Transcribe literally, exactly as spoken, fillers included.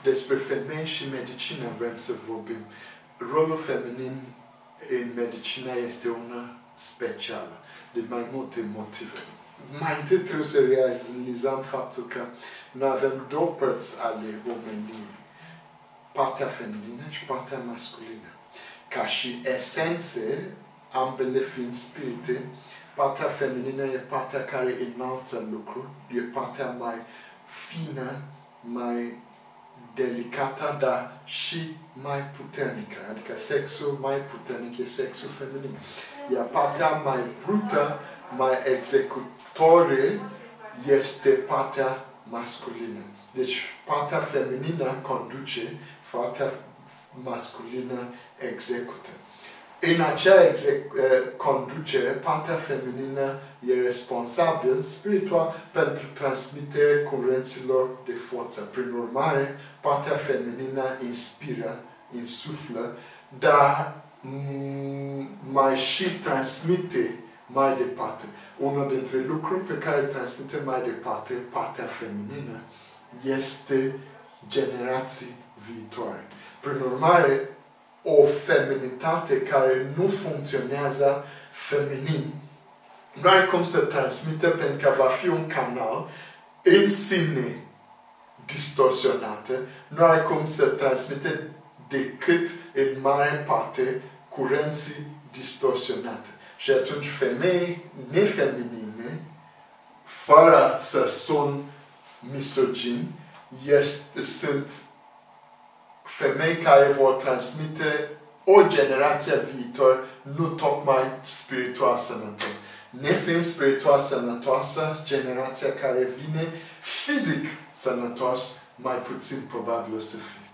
despre femei și medicină vrem să vorbim. Rolul feminin în medicină este una specială, de mai multe motive. Mai întâi trebuie să realizăm faptul că noi avem două părți ale omenirii, partea feminină și partea masculină. Ca și esențe, ambele fiind spirite, partea feminină e partea care înalță lucruri, e partea mai fină, mai delicată, dar și mai puternică. Adică sexul mai puternic e sexul feminin. Iar partea mai brută, mai executorie, este partea masculină. Deci partea feminină conduce, partea masculină execută. În acea conducere, partea feminină e responsabil spiritual pentru transmiterea curenților de forță. Prin urmare, partea feminină inspiră, insuflă, dar mai și transmite mai departe. Unul dintre lucruri pe care îl transmite mai departe partea feminină este generații viitoare. Prin urmare, o feminitate care nu funcționează feminin nu are cum să transmită, pentru că va fi un canal în sine distorsionată, nu are cum să transmite decât în mare parte curenții distorsionate. Și atunci femei nefeminine, fără să sun misogin, este, sunt femei care vor transmite o generație viitor nu tocmai spiritual sănătos. Nefiind spiritual sănătoasă, generația care vine fizic sănătos, mai puțin probabil o să fie.